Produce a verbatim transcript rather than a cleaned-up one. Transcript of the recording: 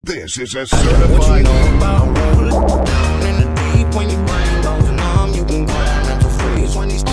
This is a What you certified. know about rolling down in the deep when your brain goes numb? You can grab mental freeze when these